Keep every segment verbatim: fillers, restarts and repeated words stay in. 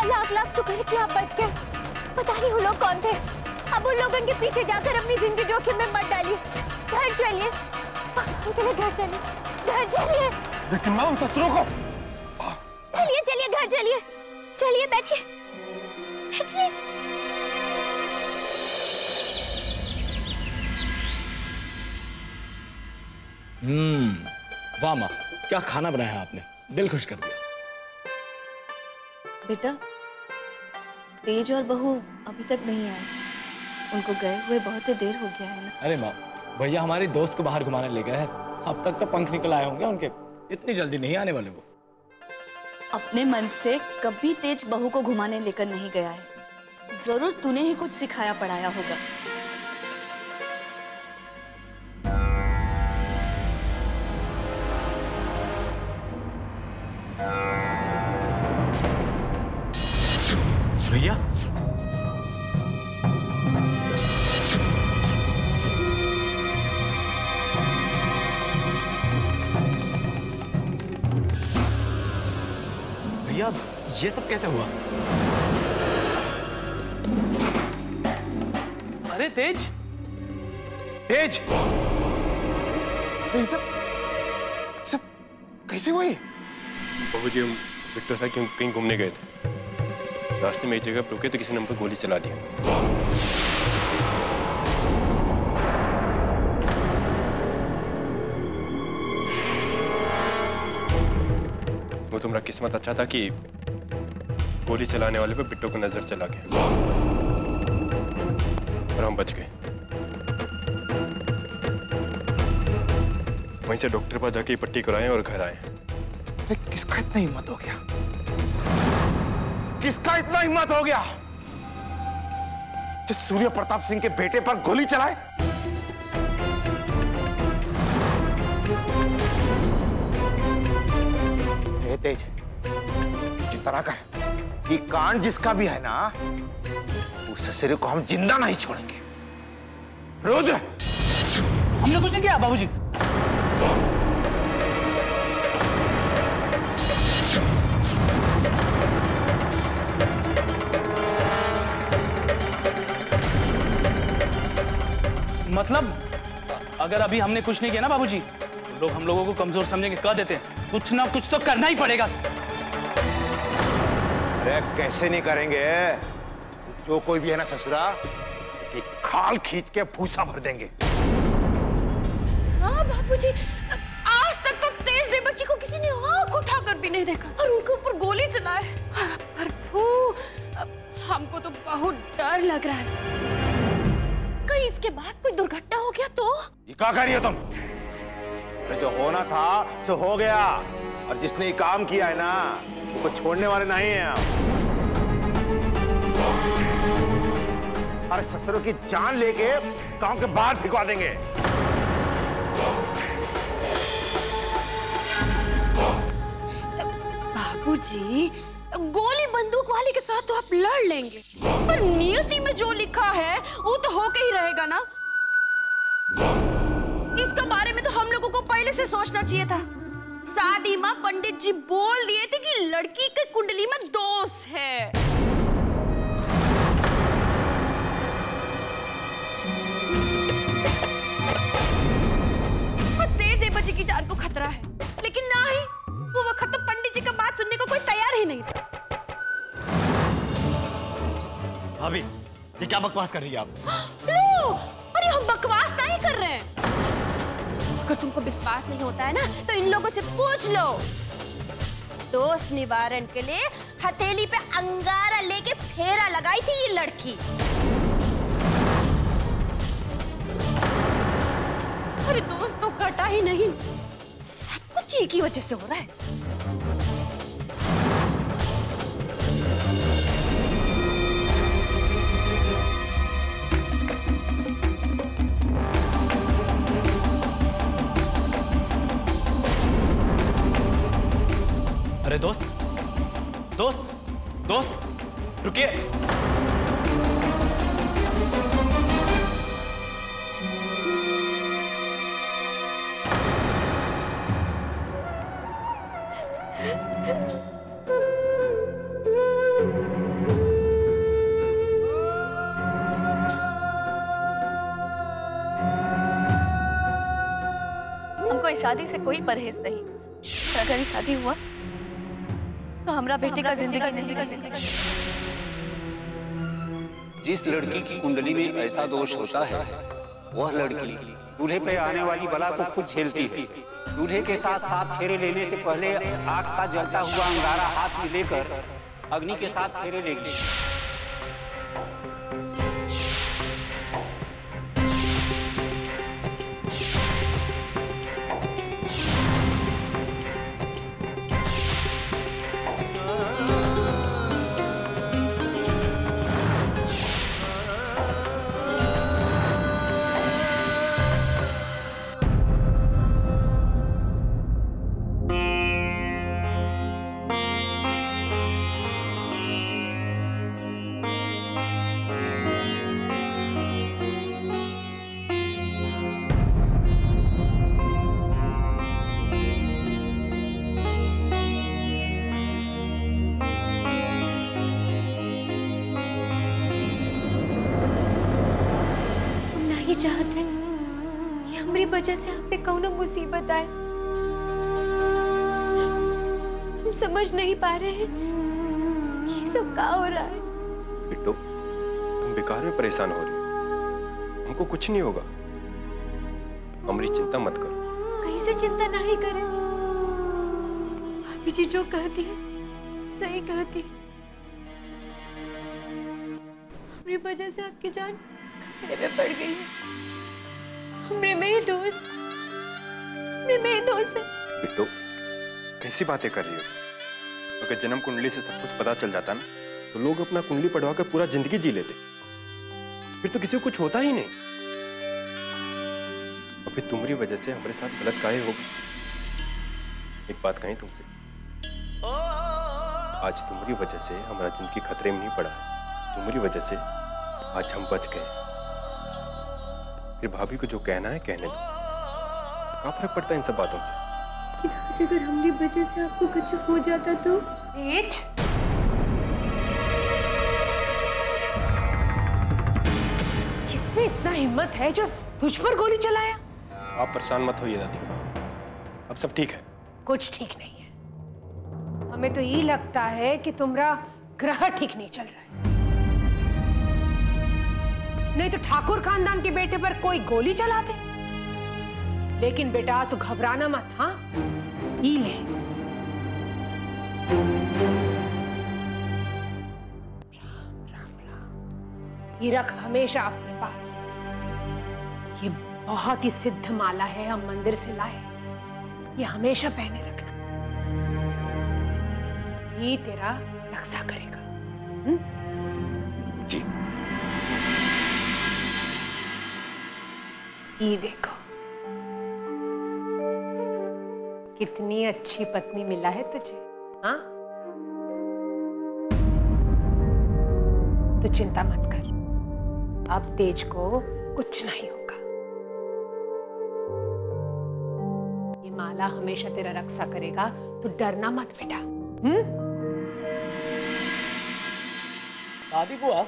लाख लाख शुक्र है कि आप बच गए। पता नहीं वो लोग कौन थे। अब उन लोगों के पीछे जाकर अपनी जिंदगी जोखिम में मत डालिए। घर चलिए अंकल, घर चलिए, घर चलिए। लेकिन मैं उन ससुरों को। चलिए चलिए घर चलिए, चलिए बैठिए बैठिए। हम्म, वाह माँ, क्या खाना बनाया आपने, दिल खुश कर दिया। बेटा, तेज और बहू अभी तक नहीं आए, उनको गए हुए बहुत ही देर हो गया है ना। अरे माँ, भैया हमारी दोस्त को बाहर घुमाने ले गए हैं, अब तक तो पंख निकल आए होंगे उनके, इतनी जल्दी नहीं आने वाले वो। अपने मन से कभी तेज बहू को घुमाने लेकर नहीं गया है, जरूर तूने ही कुछ सिखाया पढ़ाया होगा। भैया, भैया ये सब कैसे हुआ? अरे तेज, तेज, ये सब सब कैसे हुआ ये? बाबूजी, हम बिट्टू साहब क्यों कहीं घूमने गए थे, रास्ते में एक जगह रुके तो किसी ने हम पर गोली चला दी। वो तुम्हारा किस्मत अच्छा था कि गोली चलाने वाले पे बिट्टू को नजर चला गया और हम बच गए। वहीं से डॉक्टर पास जाके पट्टी कराए और घर आए। अरे किसका इतना हिम्मत हो गया, किसका इतना हिम्मत हो गया जो सूर्य प्रताप सिंह के बेटे पर गोली चलाए? हे तेज, जितना कर ये कांड जिसका भी है ना, उस ससुरे को हम जिंदा नहीं छोड़ेंगे। रुद्र, हमने कुछ नहीं किया बाबूजी। मतलब अगर अभी हमने कुछ नहीं किया ना बाबूजी, तो लोग हम लोगों को कमजोर समझेंगे, कह देते हैं कुछ ना कुछ तो करना ही पड़ेगा। अरे कैसे नहीं करेंगे, जो कोई भी है ना ससुरा कि खाल खींच के भूसा भर देंगे। हाँ बाबूजी, आज तक तो तेज देव बच्ची को किसी ने आंख उठाकर भी नहीं देखा और उनके ऊपर गोली चलाए। प्रभु, हमको तो बहुत डर लग रहा है, कहीं इसके बाद कोई दुर्घटना हो गया तो। ये क्या कर रही हो तुम? तो जो होना था सो हो गया, और जिसने ये काम किया है ना उसको छोड़ने वाले नहीं हैं हम। अरे ससुरों की जान लेके गांव के बाहर फिकवा देंगे। बाबूजी, गोली बंदूक वाले के साथ तो आप लड़ लेंगे, पर नियति में जो लिखा है वो तो होके ही रहेगा ना। इसके बारे में तो हम लोगों को पहले से सोचना चाहिए था। शादी माँ पंडित जी बोल दिए थे कि लड़की के कुंडली में दोष है। कुछ देर देव बच्ची की जान को खतरा है, लेकिन ना ही वो वक्त तो पंडित जी का बात सुनने को कोई तैयार ही नहीं था। भाभी, ये क्या बकवास कर रही है आप? लो, अरे हम बकवास नहीं कर रहे हैं। अगर तुमको विश्वास नहीं होता है ना तो इन लोगों से पूछ लो। दोष निवारण के लिए हथेली पे अंगारा लेके फेरा लगाई थी ये लड़की। अरे दोस्त तो घटा ही नहीं, सब कुछ ये की वजह से हो रहा है। अरे दोस्त, दोस्त, दोस्त, रुकिए। शादी से कोई परहेज नहीं। अगर ये शादी हुआ तो हमारा बेटे का जिंदगी जिंदगी जिंदगी जिस लड़की की कुंडली में ऐसा दोष होता है, वह लड़की दूल्हे पे आने वाली बला को खुद झेलती है। दूल्हे के साथ साथ फेरे लेने से पहले आग का जलता हुआ अंगारा हाथ में लेकर अग्नि के साथ फेरे लेगी। चाहते कि हमारी वजह से आप पे कौनो मुसीबत आए। हम समझ नहीं पा रहे हैं कि ये सब क्या हो रहा है। बिट्टू, तुम बेकार में परेशान हो रही हो। हमको कुछ नहीं होगा। हमारी चिंता मत करो। कैसे चिंता नहीं करें? भाभी जी जो कहती है सही कहती है। हमारी वजह से आपकी जान खतरे में पड़ गई है। हमरे में ही दोस्त, हमरे में ही दोस्त है। बिट्टू, कैसी बातें कर रही हो? अगर जन्म कुंडली से सब कुछ पता चल जाता ना, तो लोग अपना कुंडली पढ़वा कर पूरा जिंदगी जी लेते। फिर तो किसी को कुछ होता ही नहीं। और फिर तुम्हारी वजह से हमारे साथ गलत काहे होगी। एक बात कहीं तुमसे, आज तुम्हारी वजह से हमारा जिंदगी खतरे में नहीं पड़ा है। तुम्हारी वजह से आज हम बच गए। फिर भाभी को जो कहना है कहने दो। क्या फर्क पड़ता है इन सब बातों से? आज अगर हमारी वजह से आपको कुछ हो जाता तो? एज? किसमें इतना हिम्मत है जो तुझ पर गोली चलाया? आप परेशान मत होइए दादी, अब सब ठीक है। कुछ ठीक नहीं है। हमें तो ये लगता है कि तुम्हारा ग्रह ठीक नहीं चल रहा है। नहीं तो ठाकुर खानदान के बेटे पर कोई गोली चलाते। लेकिन बेटा तू घबराना मत। हाँ, ई ले। राम राम राम। ये रख हमेशा अपने पास। ये बहुत ही सिद्ध माला है, हम मंदिर से लाए। ये हमेशा पहने रखना। ये तेरा रक्षा करेगा। हुँ? जी। ये देखो कितनी अच्छी पत्नी मिला है तुझे। हाँ, तो चिंता मत कर। अब तेज को कुछ नहीं होगा। ये माला हमेशा तेरा रक्षा करेगा। तू डरना मत बेटा। हम्म? दादी बुआ,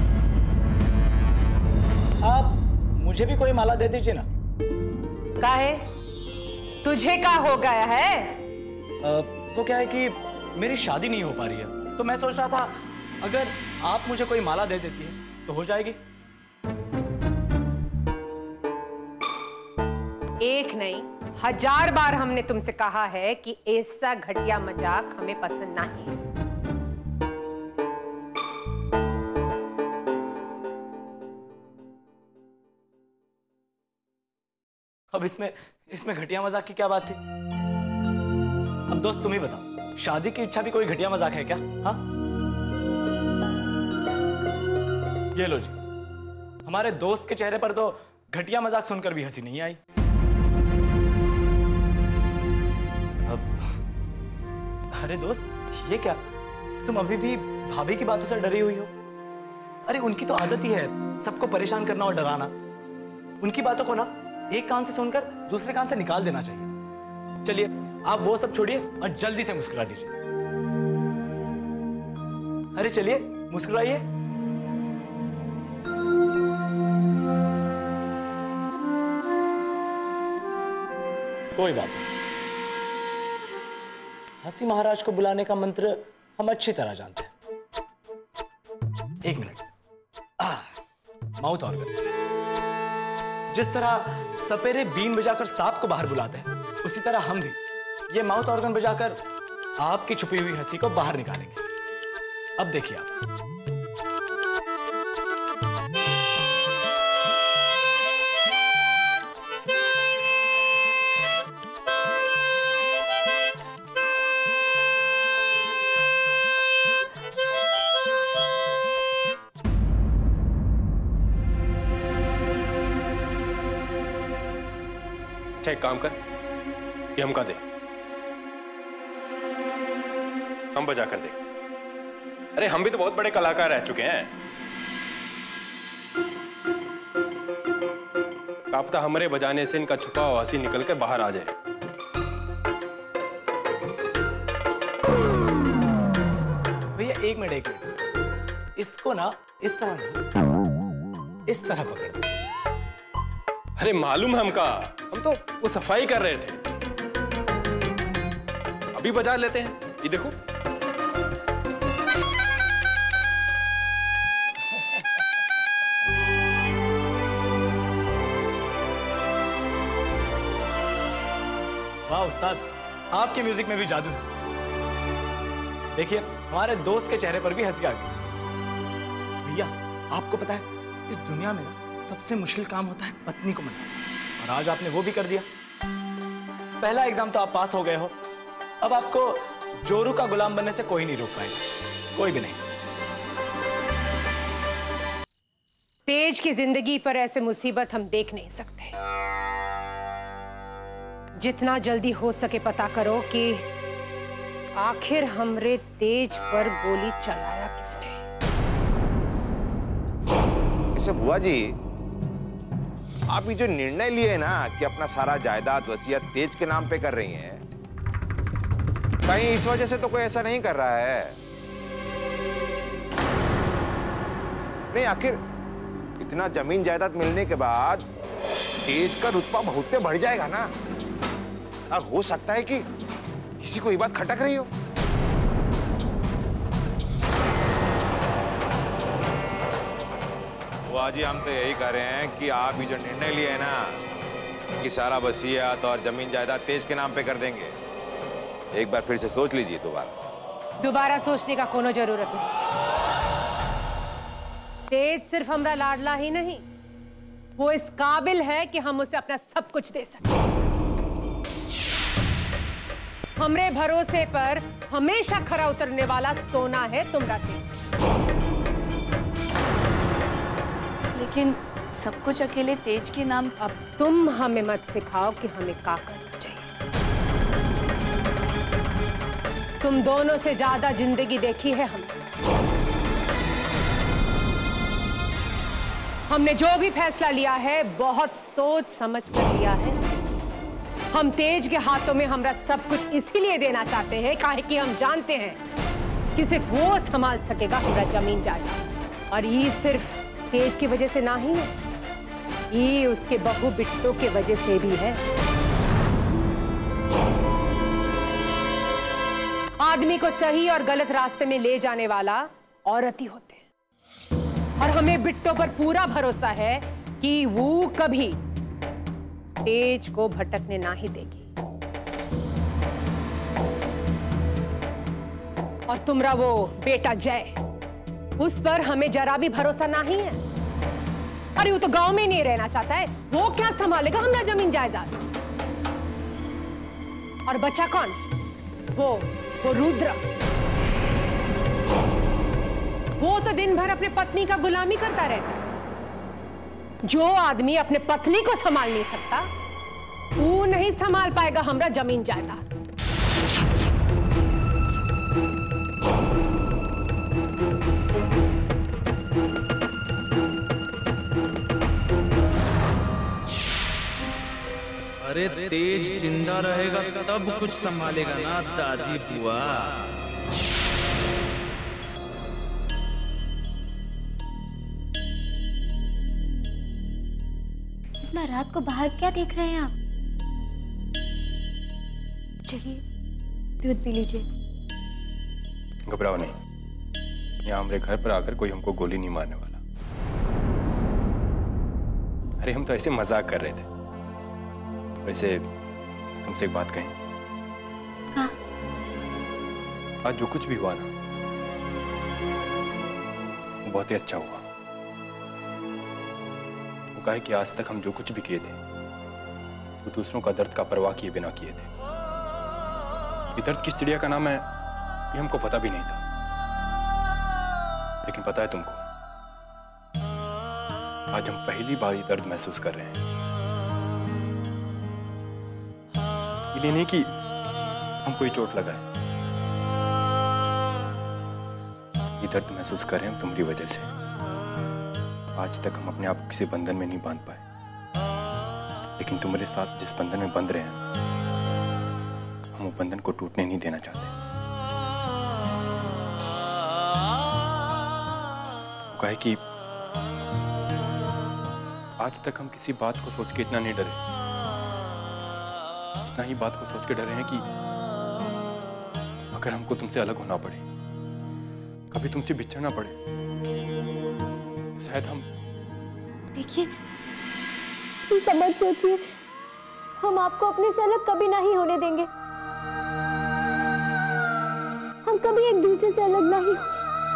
आप मुझे भी कोई माला दे दीजिए ना। का है? तुझे का हो गया है? आ, वो क्या है कि मेरी शादी नहीं हो पा रही है, तो मैं सोच रहा था अगर आप मुझे कोई माला दे देती है तो हो जाएगी। एक नहीं हजार बार हमने तुमसे कहा है कि ऐसा घटिया मजाक हमें पसंद नहीं है। अब इसमें इसमें घटिया मजाक की क्या बात थी? अब दोस्त तुम ही बताओ, शादी की इच्छा भी कोई घटिया मजाक है क्या? हाँ, ये लो जी, हमारे दोस्त के चेहरे पर तो घटिया मजाक सुनकर भी हंसी नहीं आई। अब अरे दोस्त, ये क्या, तुम अभी भी भाभी की बातों से डरी हुई हो? अरे उनकी तो आदत ही है सबको परेशान करना और डराना। उनकी बातों को ना एक कान से सुनकर दूसरे कान से निकाल देना चाहिए। चलिए आप वो सब छोड़िए और जल्दी से मुस्कुरा दीजिए। अरे चलिए मुस्कुराइए। कोई बात नहीं। हंसी महाराज को बुलाने का मंत्र हम अच्छी तरह जानते हैं। एक मिनट। Mouth organ. जिस तरह सपेरे बीन बजाकर सांप को बाहर बुलाते हैं, उसी तरह हम भी ये माउथ ऑर्गन बजाकर आपकी छुपी हुई हंसी को बाहर निकालेंगे। अब देखिए आप। अच्छा एक काम कर, ये हमका दे, हम बजा कर देखते। अरे हम भी तो बहुत बड़े कलाकार रह चुके हैं। आप तो हमारे बजाने से इनका छुपा हुआ हंसी निकल कर बाहर आ जाए। भैया एक मिनट एक मिनट, इसको ना इस तरह नहीं, इस तरह पकड़ दो। अरे मालूम है हमका, हम तो वो सफाई कर रहे थे। अभी बजा लेते हैं, ये देखो। वाह उस्ताद, आपके म्यूजिक में भी जादू है। देखिए हमारे दोस्त के चेहरे पर भी हंसी आ गई। भैया आपको पता है, इस दुनिया में ना सबसे मुश्किल काम होता है पत्नी को मनाना, और आज आपने वो भी कर दिया। पहला एग्जाम तो आप पास हो गए हो, अब आपको जोरू का गुलाम बनने से कोई नहीं रोक पाएगा, कोई भी नहीं। तेज की जिंदगी पर ऐसे मुसीबत हम देख नहीं सकते। जितना जल्दी हो सके पता करो कि आखिर हमरे तेज पर गोली चलाया किसने। इसे बुआ जी, आप ये जो निर्णय लिए ना कि अपना सारा जायदाद वसीयत तेज के नाम पे कर रही हैं, कहीं इस वजह से तो कोई ऐसा नहीं कर रहा है? नहीं, आखिर इतना जमीन जायदाद मिलने के बाद तेज का रुतबा बहुत बढ़ जाएगा ना। अब हो सकता है कि किसी को ये बात खटक रही हो। बुआ जी, हम तो यही कह रहे हैं कि आप ये जो निर्णय लिए है ना कि सारा वसीयत और जमीन जायदाद तेज के नाम पे कर देंगे, एक बार फिर से सोच लीजिए दोबारा। दोबारा सोचने का कोनो जरूरत नहीं। तेज सिर्फ हमरा लाडला ही नहीं, वो इस काबिल है कि हम उसे अपना सब कुछ दे सकें। हमरे भरोसे पर हमेशा खरा उतरने वाला सोना है तुमरा तेज। लेकिन सब कुछ अकेले तेज के नाम। अब तुम हमें मत सिखाओ कि हमें क्या करना चाहिए। तुम दोनों से ज्यादा जिंदगी देखी है हमने। हमने जो भी फैसला लिया है बहुत सोच समझ कर लिया है। हम तेज के हाथों में हमरा सब कुछ इसीलिए देना चाहते हैं काहे कि हम जानते हैं कि सिर्फ वो संभाल सकेगा हमरा जमीन जायदाद। और ये सिर्फ तेज की वजह से ना ही है, ये उसके बहू बिट्टो के वजह से भी है। आदमी को सही और गलत रास्ते में ले जाने वाला औरत ही होते हैं, और हमें बिट्टो पर पूरा भरोसा है कि वो कभी तेज को भटकने ना ही देगी। और तुमरा वो बेटा जय, उस पर हमें जरा भी भरोसा नहीं है। अरे वो तो गांव में नहीं रहना चाहता है, वो क्या संभालेगा हमारा जमीन जायदाद। और बच्चा कौन? वो वो रुद्र, वो तो दिन भर अपने पत्नी का गुलामी करता रहता है। जो आदमी अपने पत्नी को संभाल नहीं सकता, वो नहीं संभाल पाएगा हमारा जमीन जायदाद। अरे तेज जिंदा रहेगा तब कुछ संभालेगा ना दादी बुआ। इतना रात को बाहर क्या देख रहे हैं आप? चलिए दूध पी लीजिए। घबराओ नहीं, यहाँ हमारे घर पर आकर कोई हमको गोली नहीं मारने वाला। अरे हम तो ऐसे मजाक कर रहे थे। वैसे तुमसे एक बात कहें? हाँ। आज जो कुछ भी हुआ ना, वो बहुत ही अच्छा हुआ। वो कहे कि आज तक हम जो कुछ भी किए थे वो दूसरों का दर्द का परवाह किए बिना किए थे। ये दर्द किस चिड़िया का नाम है ये हमको पता भी नहीं था, लेकिन पता है तुमको, आज हम पहली बार ये दर्द महसूस कर रहे हैं। ये नहीं कि हमको ये चोट लगा है, ये दर्द महसूस कर रहे हैं हम तुम्हारी वजह से। आज तक हम अपने आप को किसी बंधन में नहीं बांध पाए, लेकिन तुम्हारे साथ जिस बंधन में बंध रहे हैं हम वो बंधन को टूटने नहीं देना चाहते। वो कहे कि आज तक हम किसी बात को सोच के इतना नहीं डरे, उतना ही बात को सोच के डरे हैं कि अगर हमको तुमसे अलग होना पड़े, कभी तुमसे बिछड़ना पड़े, तो शायद हम। देखिए, समझ सोचिए, हम आपको अपने से अलग कभी नहीं होने देंगे। हम कभी एक दूसरे से अलग नहीं होंगे।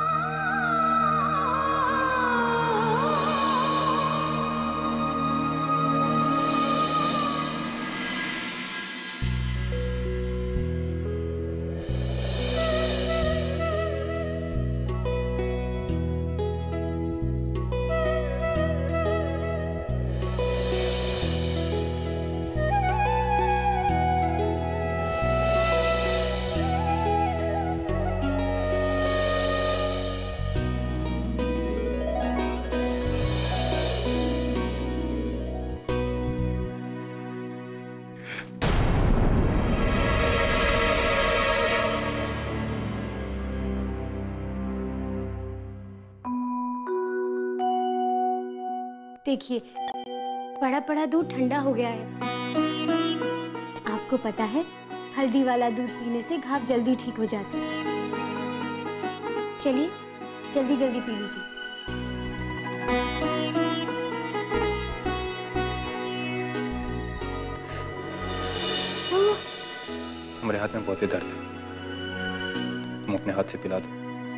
देखिए, बड़ा बड़ा दूध ठंडा हो गया है। आपको पता है, हल्दी वाला दूध पीने से घाव जल्दी ठीक हो जाती है। चलिए जल्दी जल्दी पी लीजिए। हमारे हाथ में बहुत ही दर्द है, तुम अपने हाथ से पिला दो।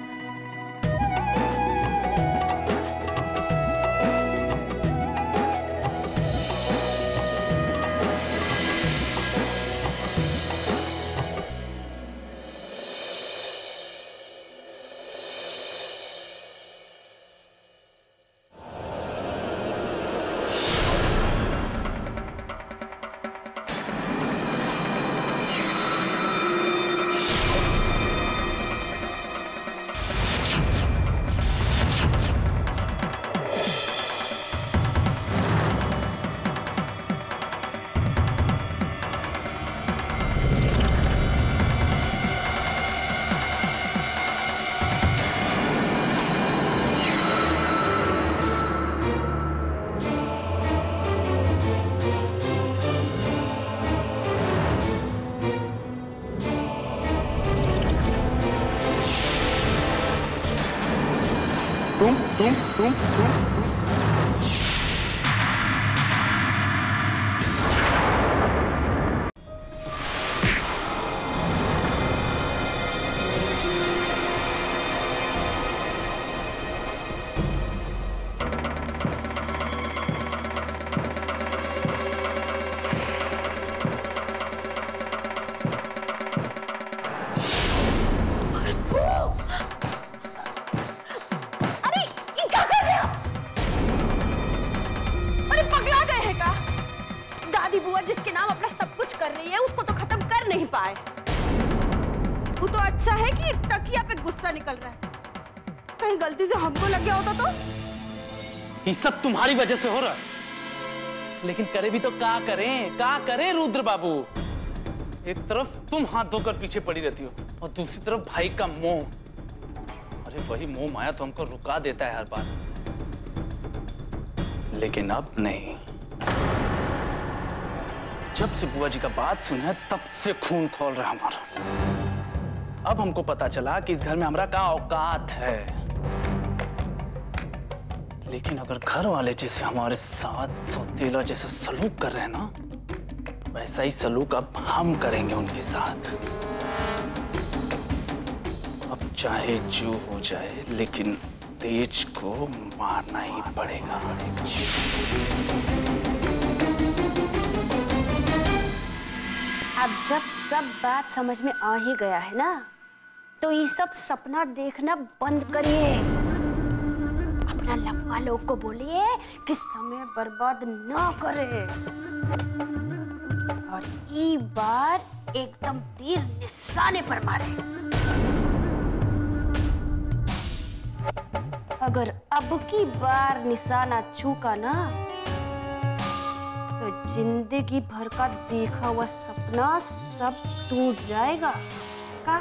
तुम तुम तुम तुम जिसके नाम अपना सब कुछ कर रही है उसको तो खत्म कर नहीं पाए। वो तो अच्छा है कि तकिया पे गुस्सा निकल रहा है, कहीं गलती से हमको लग गया होता तो। ये सब तुम्हारी वजह से हो रहा है, लेकिन करे भी तो क्या करें, क्या करें रुद्र बाबू। एक तरफ तुम हाथ धोकर पीछे पड़ी रहती हो और दूसरी तरफ भाई का मोह। अरे वही मोह माया तो हमको रुका देता है हर बार, लेकिन अब नहीं। जब से बुआ जी का बात सुना है तब से खून खोल रहा है हमारा। अब हमको पता चला कि इस घर में हमारा क्या औकात है। लेकिन अगर घर वाले जैसे हमारे साथ सौतेला जैसे सलूक कर रहे हैं ना, वैसा ही सलूक अब हम करेंगे उनके साथ। अब चाहे जो हो जाए, लेकिन तेज को मारना ही पड़ेगा। अब जब सब बात समझ में आ ही गया है ना, तो ये सब सपना देखना बंद करिए। अपना लपवा लोग को बोलिए कि समय बर्बाद ना करे, और ई बार एकदम तीर निशाने पर मारे। अगर अब की बार निशाना चूका ना, तो जिंदगी भर का देखा हुआ सपना सब टूट जाएगा। का?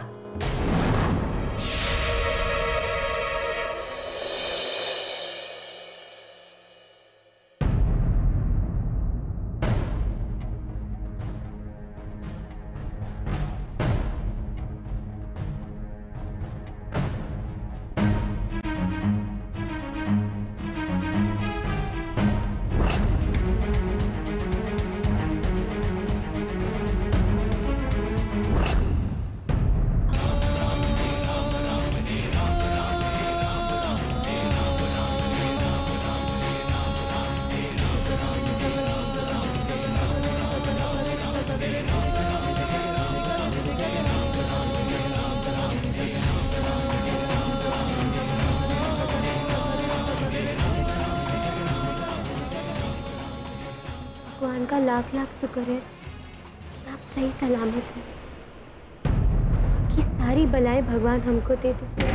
भगवान का लाख लाख शुक्र है आप सही सलामत हैं, कि सारी बलाएं भगवान हमको दे दे।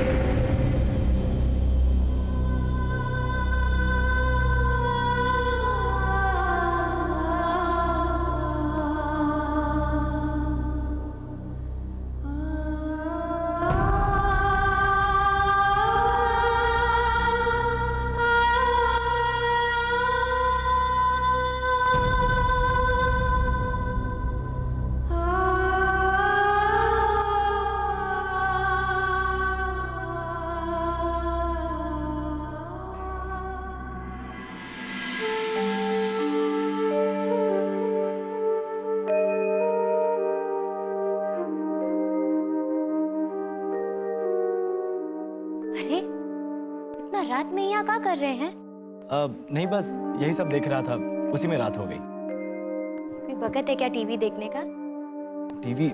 रात में यहाँ क्या कर रहे हैं? अब नहीं, बस यही सब देख रहा था, उसी में रात हो गई। कोई वक़्त है क्या टीवी देखने का? टीवी?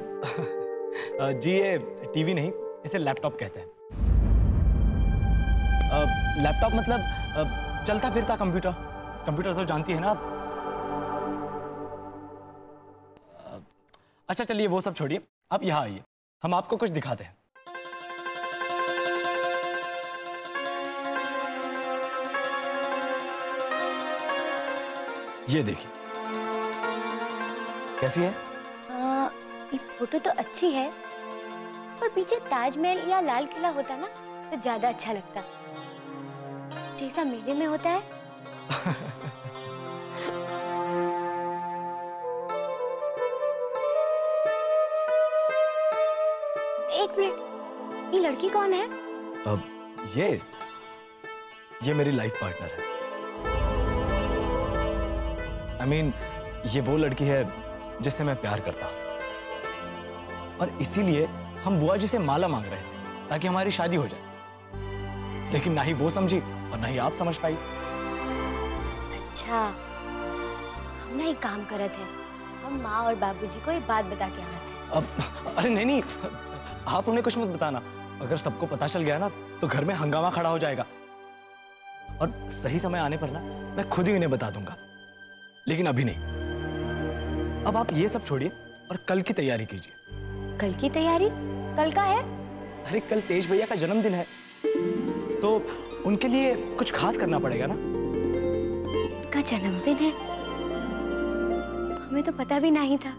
जी ये टीवी नहीं, इसे लैपटॉप कहते हैं। लैपटॉप मतलब अब चलता फिरता कंप्यूटर। कंप्यूटर तो जानती है ना आप। अच्छा चलिए वो सब छोड़िए, आप यहाँ आइए, हम आपको कुछ दिखाते हैं। ये देखिए, कैसी है? आ, ये फोटो तो अच्छी है, पर पीछे ताजमहल या लाल किला होता ना तो ज्यादा अच्छा लगता, जैसा मेले में होता है। एक मिनट, ये लड़की कौन है? अब ये ये मेरी लाइफ पार्टनर है। आई I मीन mean, ये वो लड़की है जिससे मैं प्यार करता हूं, और इसीलिए हम बुआ जी से माला मांग रहे थे ताकि हमारी शादी हो जाए, लेकिन ना ही वो समझी और ना ही आप समझ पाई। अच्छा, हम ना एक काम करे थे, हम माँ और बाबूजी को ये बात बता के आते हैं। अब अरे नहीं नहीं, आप उन्हें कुछ मत बताना, अगर सबको पता चल गया ना तो घर में हंगामा खड़ा हो जाएगा, और सही समय आने पर ना मैं खुद ही उन्हें बता दूंगा, लेकिन अभी नहीं। अब आप ये सब छोड़िए और कल की तैयारी कीजिए। कल की तैयारी? कल का है? अरे कल तेज भैया का जन्मदिन है, तो उनके लिए कुछ खास करना पड़ेगा ना। उनका जन्मदिन है? हमें तो पता भी नहीं था।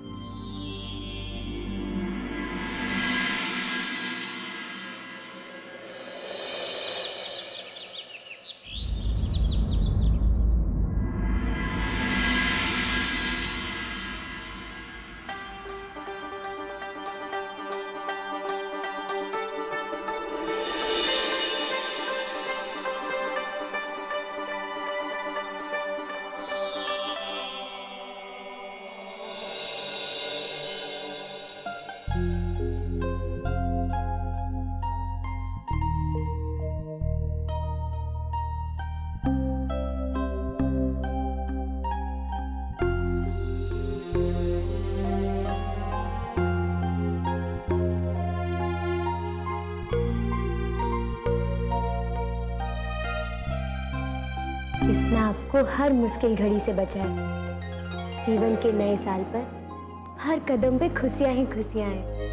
कृष्णा आपको हर मुश्किल घड़ी से बचाए, जीवन के नए साल पर हर कदम पे खुशियां ही खुशियां हैं।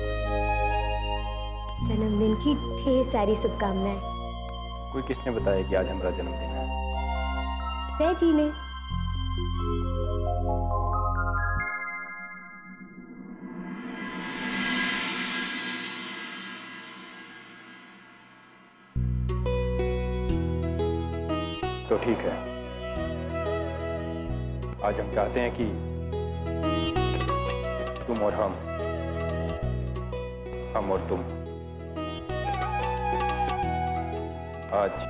जन्मदिन की ढेर सारी शुभकामनाएं। कोई किसने बताया कि आज हमारा जन्मदिन है? जय जी ने। तो ठीक है, आज हम चाहते हैं कि तुम और हम हम और तुम आज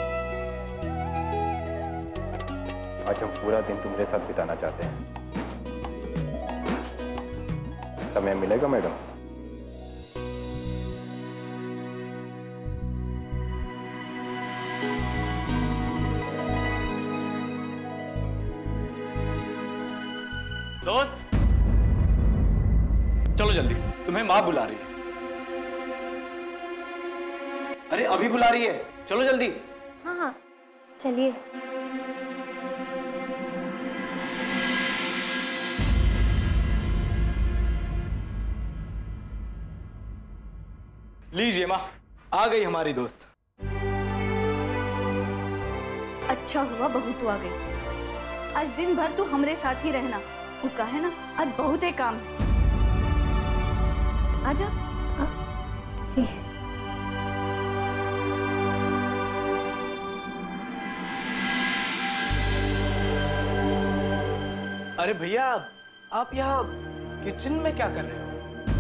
आज हम पूरा दिन तुम्हारे साथ बिताना चाहते हैं। समय मिलेगा मैडम? दोस्त चलो जल्दी, तुम्हें माँ बुला रही है। अरे अभी बुला रही है, चलो जल्दी। हाँ हाँ चलिए। लीजिए माँ, आ गई हमारी दोस्त। अच्छा हुआ बहू तू आ गई। आज दिन भर तू हमरे साथ ही रहना। वो कहे ना आज बहुत ही काम है। आजा। जी। अरे भैया, आप यहाँ किचन में क्या कर रहे हो?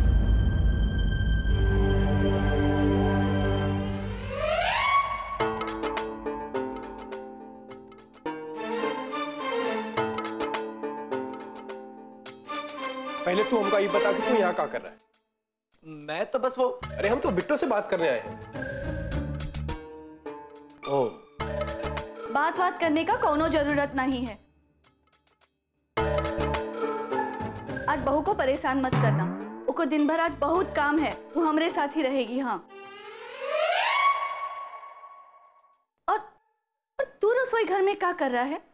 पहले तू हमको ये बता कि तू यहाँ क्या कर रहा है? मैं तो बस वो, अरे हम तो बिट्टो से बात करने आए हैं। ओ, बात बात करने का कोनो जरूरत नहीं है। आज बहू को परेशान मत करना। उसको दिन भर आज बहुत काम है, वो हमरे साथ ही रहेगी। हाँ, और, और तू रसोई घर में क्या कर रहा है?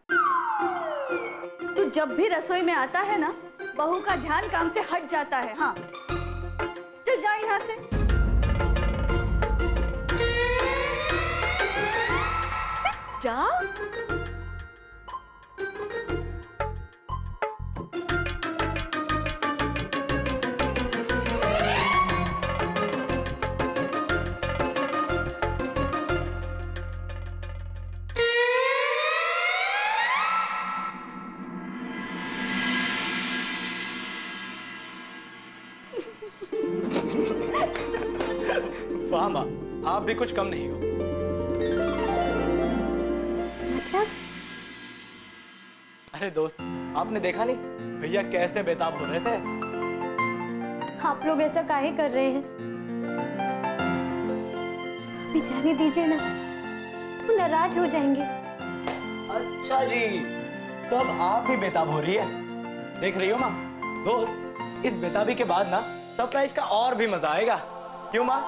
तू जब भी रसोई में आता है ना, बहू का ध्यान काम से हट जाता है। हाँ, चल जा यहाँ से। जा। वाह माँ, आप भी कुछ कम नहीं हो। मतलब? अरे दोस्त, आपने देखा नहीं भैया कैसे बेताब हो रहे थे? आप लोग ऐसा काहे कर रहे हैं? अभी जाने दीजिए ना, वो नाराज हो जाएंगे। अच्छा जी, तो अब आप भी बेताब हो रही है। देख रही हो माँ? दोस्त, इस बेताबी के बाद ना सरप्राइज का और भी मजा आएगा। क्यों माँ?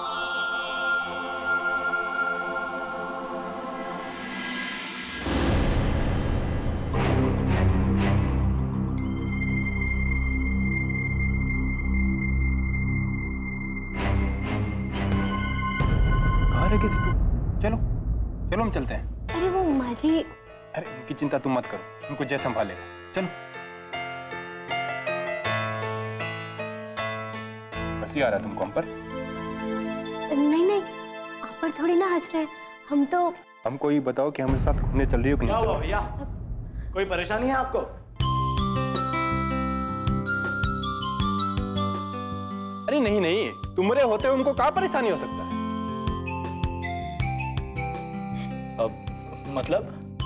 चलो चलो हम चलते हैं। अरे वो माँ जी। अरे उनकी चिंता तुम मत करो, उनको जय संभालेगा। चलो। हंसी आ रहा तुमको हम पर? नहीं नहीं, आप पर थोड़ी ना हंस रहे हैं हम तो। हमको ये बताओ कि हमारे साथ घूमने चल रही हो कि नहीं चल रही? भैया, कोई परेशानी है आपको? अरे नहीं नहीं, तुम्हारे होते उनको क्या परेशानी हो सकता है? अब मतलब?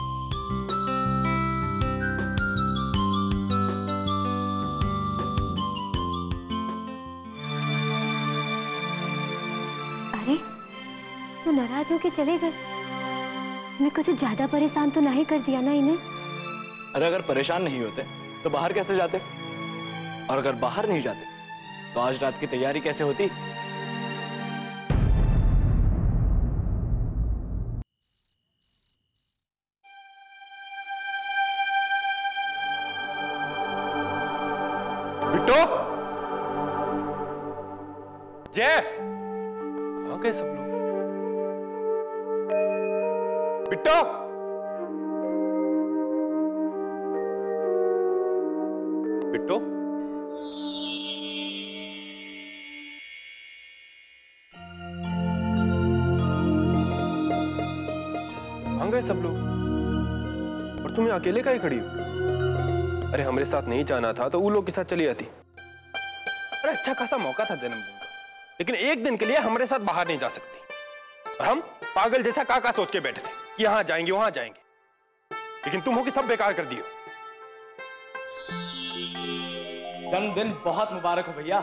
अरे तो नाराज होके चले गए। मैं कुछ ज्यादा परेशान तो नहीं कर दिया ना इन्हें? अरे अगर परेशान नहीं होते तो बाहर कैसे जाते? और अगर बाहर नहीं जाते तो आज रात की तैयारी कैसे होती? बिट्टू, जय, कहाँ गए सब लोग? बिट्टू, बिट्टू, कहाँ गए सब लोग? और तुम्हें अकेले काहे खड़ी हो? अरे हमारे साथ नहीं जाना था तो वो लोग के साथ चली जाती। अरे अच्छा खासा मौका था जन्मदिन का, लेकिन एक दिन के लिए हमारे साथ बाहर नहीं जा सकती। और हम पागल जैसा काका सोच के बैठे थे कि यहाँ जाएंगे वहां जाएंगे, लेकिन तुम हो कि सब बेकार कर दियो। जन्मदिन बहुत मुबारक हो भैया।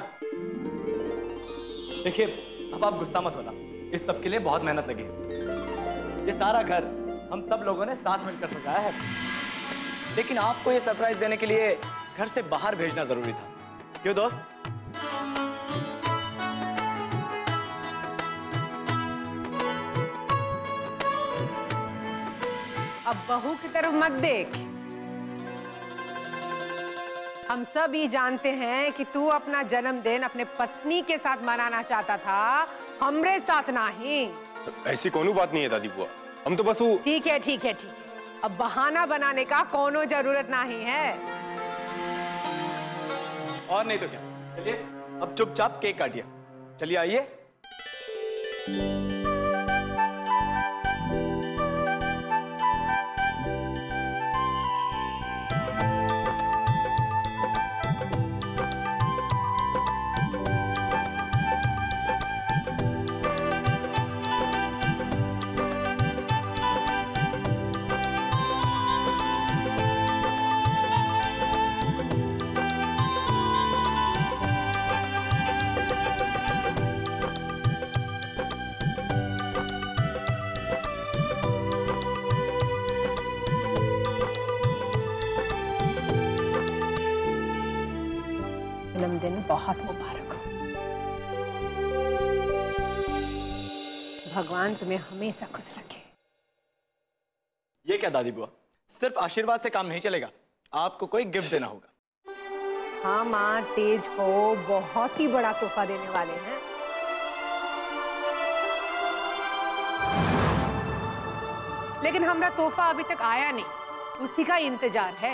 देखिए अब आप गुस्सा मत होना, इस सब के लिए बहुत मेहनत लगी है। ये सारा घर हम सब लोगों ने साथ मिलकर सजाया है, लेकिन आपको ये सरप्राइज देने के लिए घर से बाहर भेजना जरूरी था। क्यों दोस्त? अब बहू की तरफ मत देख। हम सब ही जानते हैं कि तू अपना जन्मदिन अपने पत्नी के साथ मनाना चाहता था, हमरे साथ नहीं। ऐसी कोनो बात नहीं है दादी बुआ, हम तो बस वो। ठीक है ठीक है ठीक है, अब बहाना बनाने का कोनो जरूरत नहीं है। और नहीं तो क्या, चलिए अब चुपचाप केक काटिए। चलिए आइए। जन्मदिन बहुत मुबारक हो। भगवान तुम्हें हमेशा खुश रखे। ये क्या दादी बुआ, सिर्फ आशीर्वाद से काम नहीं चलेगा, आपको कोई गिफ्ट देना होगा। हम आज तेज को बहुत ही बड़ा तोहफा देने वाले हैं। लेकिन हमारा तोहफा अभी तक आया नहीं, उसी का इंतजार है।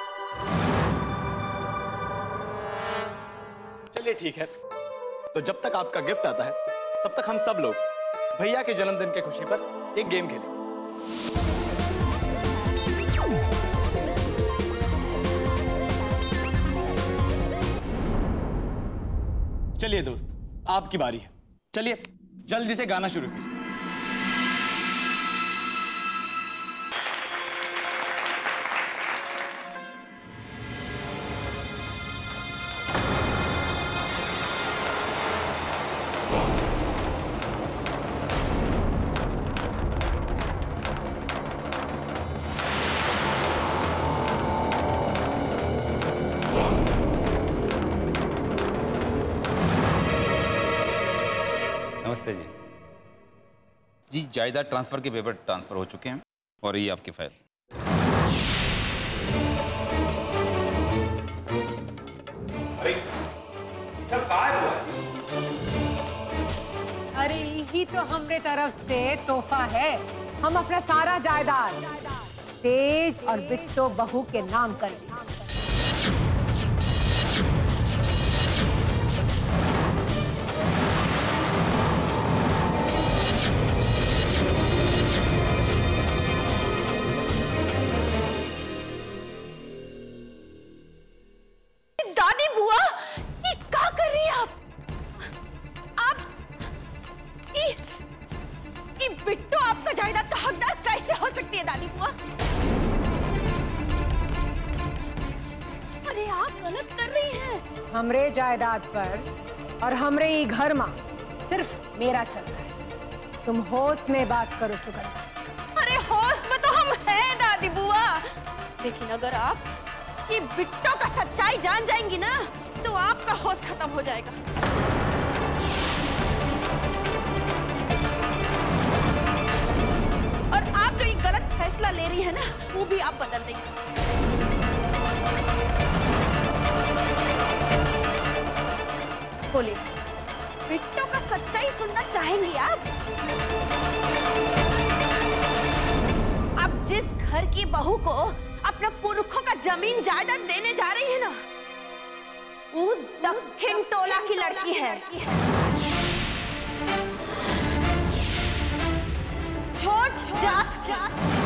चलिए ठीक है, तो जब तक आपका गिफ्ट आता है तब तक हम सब लोग भैया के जन्मदिन की खुशी पर एक गेम खेलेंगे। चलिए दोस्त, आपकी बारी है। चलिए जल्दी से गाना शुरू कीजिए। नमस्ते जी। जी जायदाद ट्रांसफर के पेपर ट्रांसफर हो चुके हैं और ये आपकी फाइल। अरे सब कहाँ हुआ? अरे यही तो हमरे तरफ से तोहफा है। हम अपना सारा जायदाद तेज और बिट्टो बहू के नाम कर दें। दादी बुआ, ये क्या कर रही है आप? आप ये, ये बिट्टो आपका जायदाद का हकदार कैसे हो सकती है दादी बुआ? अरे आप गलत कर रही हैं। हमरे जायदाद पर और हमरे ही घर में सिर्फ मेरा चलता है। तुम होश में बात करो सुगंधा। अरे होश में तो हम हैं दादी बुआ, लेकिन अगर आप ये बिट्टो का सच्चाई जान जाएंगी ना तो आपका होश खत्म हो जाएगा। और आप जो ये गलत फैसला ले रही है ना वो भी आप बदल देंगे। बोले। बिट्टो का सच्चाई सुनना चाहेंगी आप? अब जिस घर की बहू को अपने पुरखों का जमीन जायदाद देने जा रही है ना, वो दक्षिण टोला की लड़की है। छोट जात की